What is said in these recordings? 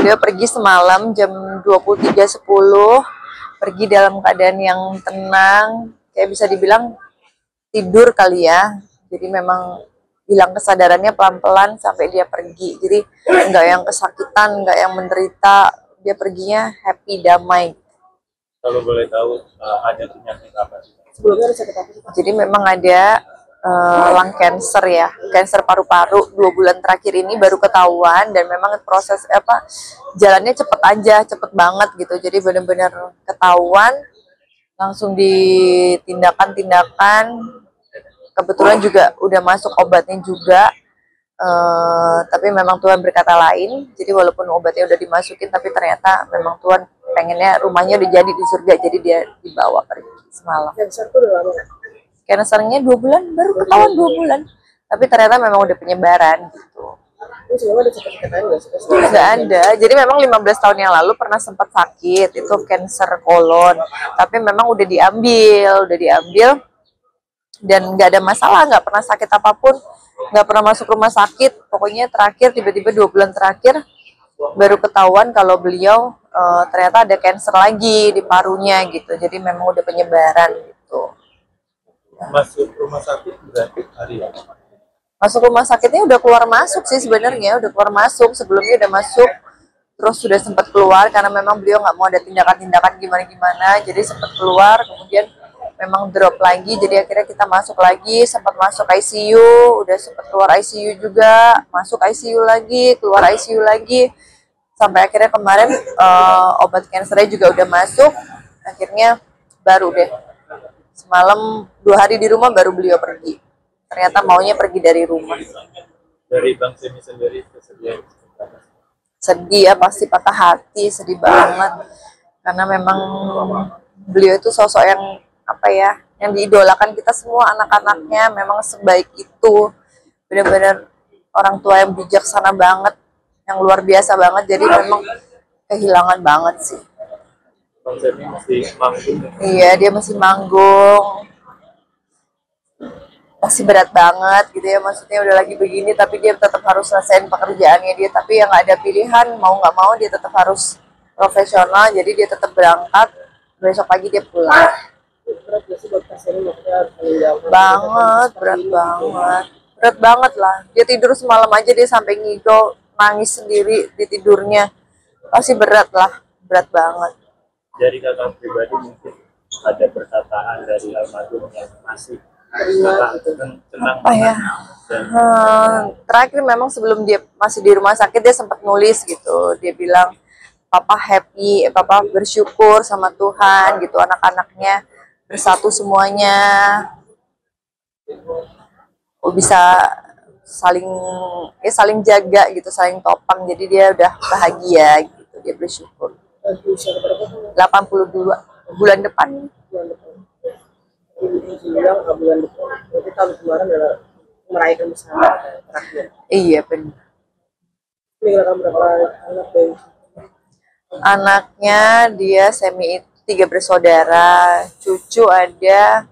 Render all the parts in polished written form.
Beliau pergi semalam jam 23.10, pergi dalam keadaan yang tenang, kayak bisa dibilang tidur kali ya. Jadi memang hilang kesadarannya pelan-pelan sampai dia pergi. Jadi nggak yang kesakitan, nggak yang menderita, dia perginya happy, damai. Kalau boleh tahu ada penyakit apa sih? Sebelumnya ada sakit apa sih? Jadi memang ada lung cancer ya, cancer paru-paru. 2 bulan terakhir ini baru ketahuan, dan memang proses jalannya cepet banget gitu. Jadi benar-benar ketahuan, langsung ditindakan. Kebetulan juga udah masuk obatnya juga, tapi memang Tuhan berkata lain. Jadi walaupun obatnya udah dimasukin, tapi ternyata memang Tuhan pengennya rumahnya udah jadi di surga, jadi dia dibawa pergi semalam. Cancer tuh udah lama? Cancernya 2 bulan, baru ketahuan 2 bulan. Tapi ternyata memang udah penyebaran gitu. Nggak ada. Jadi memang 15 tahun yang lalu pernah sempat sakit, itu cancer kolon. Tapi memang udah diambil. Dan nggak ada masalah, nggak pernah sakit apapun, nggak pernah masuk rumah sakit. Pokoknya terakhir tiba-tiba 2 bulan terakhir baru ketahuan kalau beliau ternyata ada cancer lagi di parunya gitu. Jadi memang udah penyebaran gitu. Masuk rumah sakit berarti hari ya? Masuk rumah sakitnya udah keluar masuk sih sebenarnya, udah keluar masuk, sebelumnya udah masuk, terus sudah sempat keluar karena memang beliau nggak mau ada tindakan-tindakan gimana-gimana, jadi sempat keluar, kemudian memang drop lagi, jadi akhirnya kita masuk lagi, sempat masuk ICU, udah sempat keluar ICU juga, masuk ICU lagi, keluar ICU lagi, sampai akhirnya kemarin obat kansernya juga udah masuk, akhirnya baru deh semalam 2 hari di rumah baru beliau pergi. Ternyata maunya pergi dari rumah. Dari Bang Semi sendiri kesedihan? Sedih ya, pasti patah hati, sedih banget. Karena memang beliau itu sosok yang yang diidolakan kita semua anak-anaknya, memang sebaik itu. Benar-benar orang tua yang bijaksana banget, yang luar biasa banget. Jadi memang kehilangan banget sih. Bang Semi masih manggung? Iya, dia masih manggung. Masih berat banget gitu ya, maksudnya udah lagi begini tapi dia tetap harus selesaiin pekerjaannya dia, tapi yang nggak ada pilihan, mau nggak mau dia tetap harus profesional, jadi dia tetap berangkat, besok pagi dia pulang. Berat banget lah, dia tidur semalam aja dia sampai ngigau, nangis sendiri di tidurnya, pasti berat banget. Dari kakak pribadi mungkin ada perkataan dari almarhum yang masih tenang ya? Terakhir memang sebelum dia masih di rumah sakit dia sempat nulis gitu, dia bilang papa happy, papa bersyukur sama Tuhan gitu, anak-anaknya bersatu semuanya, bisa saling jaga gitu, saling topang, jadi dia udah bahagia gitu, dia bersyukur. 82 bulan depan. Bulan depan. Berarti tahun kemarin adalah merayakan bersama terakhir. Iya benar. Meninggalkan berapa anak dari? Anaknya dia Semi 3 bersaudara, cucu ada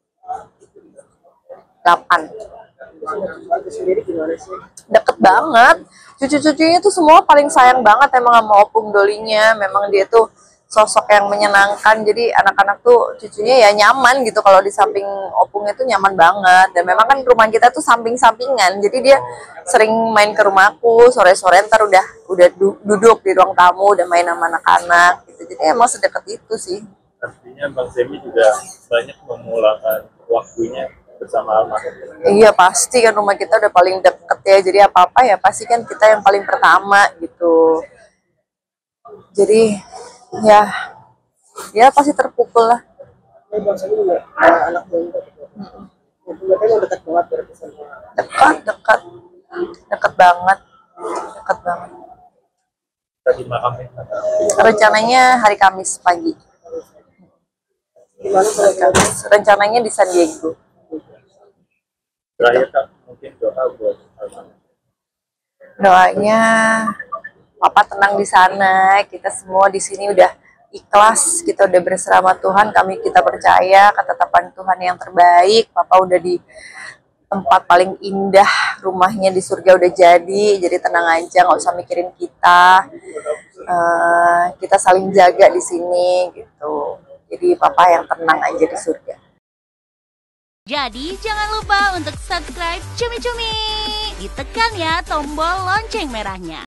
8. Sendiri gimana sih? Deket banget. Cucu-cucunya tuh semua paling sayang banget emang sama opung dolinya. Memang dia tuh sosok yang menyenangkan. Jadi anak-anak tuh cucunya ya nyaman gitu kalau di samping opungnya tuh nyaman banget. Dan memang kan rumah kita tuh samping-sampingan. Jadi dia sering main ke rumahku, sore-sore ntar udah duduk di ruang tamu, udah main sama anak-anak gitu. Jadi emang sedekat itu sih. Artinya Bang Semi juga banyak memulakan waktunya bersama almarhum. Iya pasti kan, rumah kita udah paling deket ya, jadi apa-apa ya pasti kan kita yang paling pertama gitu. Jadi ya pasti terpukul lah. Anak dekat banget berarti sama. Dekat banget. Tadi makamnya rencananya hari Kamis pagi. Rencananya di San Diego. Terakhir Kak, mungkin doa buat almarhum. Doanya Papa tenang di sana, kita semua di sini udah ikhlas, kita udah berserah sama Tuhan, kita percaya ketetapan Tuhan yang terbaik. Papa udah di tempat paling indah, rumahnya di surga udah jadi tenang aja, nggak usah mikirin kita. kita saling jaga di sini gitu. Jadi papa yang tenang aja di surga. Jadi jangan lupa untuk subscribe Cumi Cumi. Ditekan ya tombol lonceng merahnya.